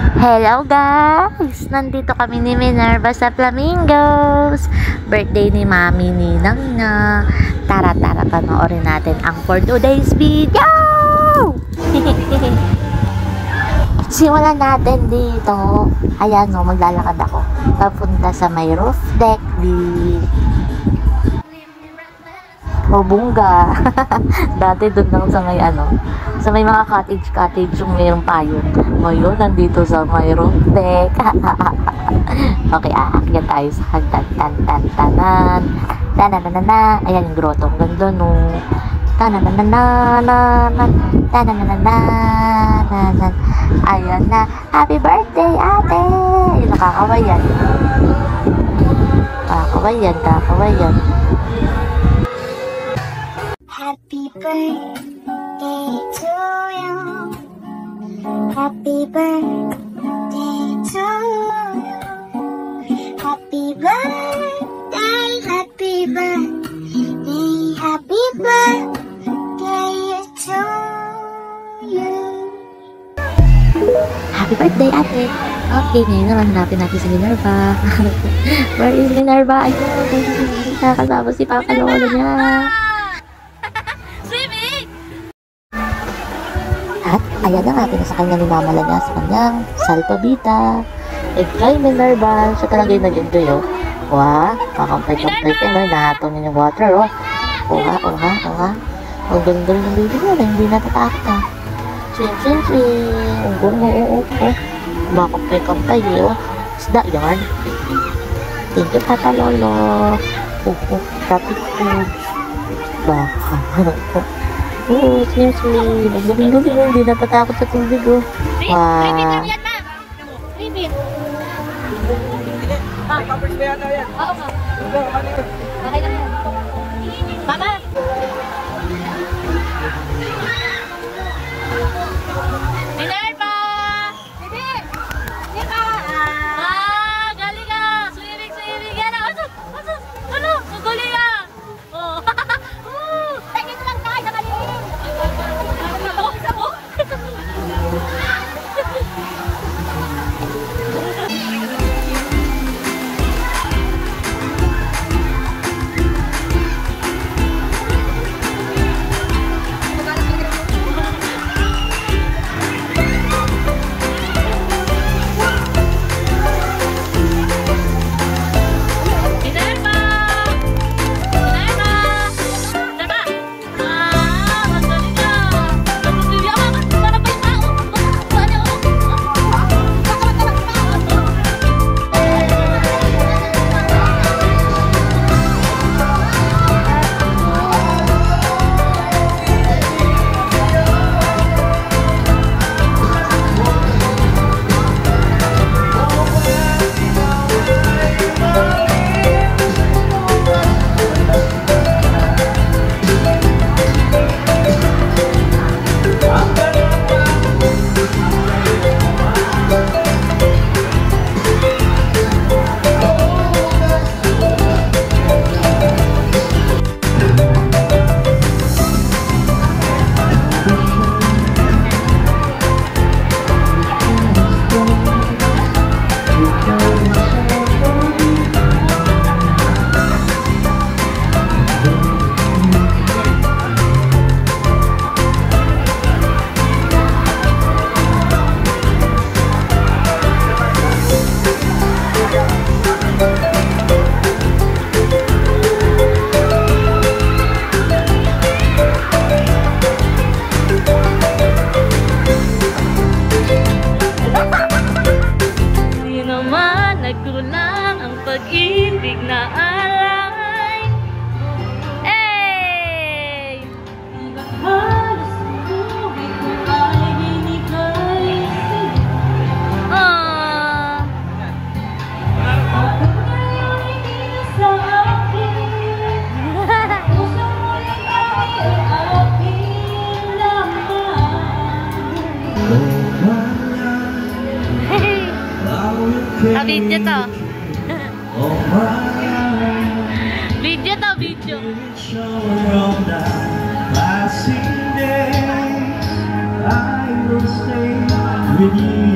Hello guys! Nandito kami ni Minerva sa Flamingos. Birthday ni Mami Ninang na. Tara panoorin natin ang for today's video! Simulan natin dito. Ayan o, maglalakad ako. Papunta sa may roof deck o bungga. Dati doon lang sa may sa may mga cottage yung mayroong payong. Ngayon, nandito sa may roof deck. Okay, aakyat tayo sa hagdan. Tanan. Ayan yung grotto. Ang ganda no. Ayan na. Happy birthday, ate! Ayun, nakakawayan. Kakawayan. Happy birthday to you. Happy birthday to you. Happy birthday, happy birthday, happy birthday to you. Happy birthday, ate! Okay, ngayon naman hanapin natin si Minerva. Where is Minerva? Ayun, nakakasama si Papa Lolo niya. At ayan na nga, pinasakay na ni Mama Lanya sa kanyang salpabita. Enjoy, Minerva. Siya talaga yung nag-enjoy, oh. Wow, kakampay-kampay ka na. Nahato niya yung water, oh. Oha. Ang ganda ng baby niya na hindi natatakot, ha. Swing. Ang ganda, oh. Makampay-kampay, oh. Isda, yan. Thank you, Papa Lolo. Traffic food. Baka. Oo, swing. Gabi-gabi mo, hindi natatakot sa tubig, oh. Wow. Covers ba yan? Oo nga. Okay lang yan. Mama! Minerva! Bibi! Nika! Galing ka! Swimming! Yan! Ano? Guguling ka! Oh! Tingin lang tayo sa maliin! Sabo! Nagkulang ang pag-ibig na alay. Hey! Halos tubig ko ay binigay sa'yo. Ako ngayon hindi sa akin. Puso mo lang ay akin lamang. Video to. Video. I will stay with you.